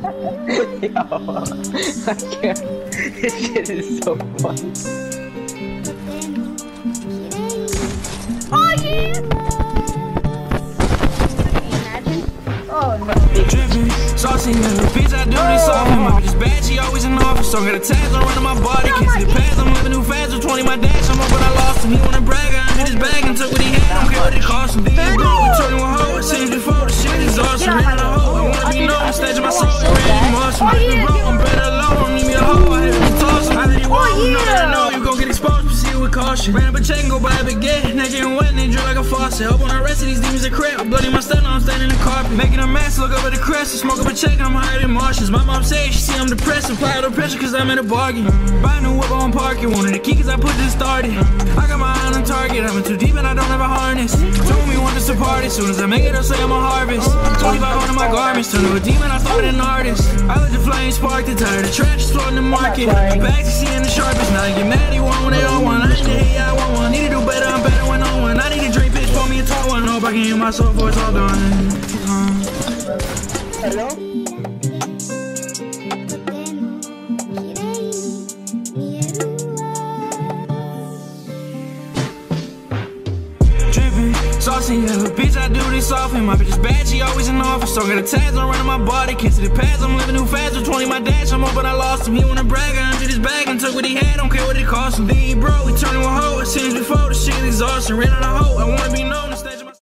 This shit is so funny. Oh yeah! Oh no. Drippin', saucy in the bitch, I do this often. My bitch is bad, she always in the office. So I got a tag on running my body. Can't see the pads, I'm living too fast. With 20 my dash, I'm up but I lost him. He wanna brag, I hit his bag and took what he had. Don't care what it cost him. Then you go, we turn to a hoe. It seems before the shit is awesome. Ran out of hoe, I wanna be known. Stage of my soul, it really muscle. I'm better alone, don't need me a hoe. I had to be tossing. I let you walk, you know that I know you gon' get exposed. Proceed with caution. Ran up a check and go buy a baguette. Naked and wet and they drip like a faucet. Hope on the rest of these demons are crap. I'm bloody my stunner, I'm standing in the carpet. Making a mess, look up at the crest. Smoke up a check, I'm higher than Martians. My mom says she see I'm depressed. Apply the pressure cause I'm in a bargain. Buy a new whip on parking. Wanted the key cause I put this started. I got my eye on target. I'm in too deep and I don't have a harness. Told me want this to party. Soon as I make it, they'll say I'm a harvest. 25 on my garments. Turned to a demon, I started an artist. I let the flames spark the tire. The trash is floating the market. The bags you see in the sharpest. Now I get mad, you want one, they all want. I need to hate, yeah, I want one. Need to do better, I'm better when on one. I need a drink, bitch, pour me a tall one. Hope I can hear my soul voice all done. Hello? Saucy in the bitch, I do this often. My bitch is bad, she always in the office. So I got a tags on running my body. Can't see the pads, I'm living too fast. With 20 my dash, I'm up but I lost him. He wanna brag, I emptied his bag and took what he had. Don't care what it cost him. Then he broke, we turned to a hoe. It seems before the shit is exhausting. Ran out of hope, I wanna be known.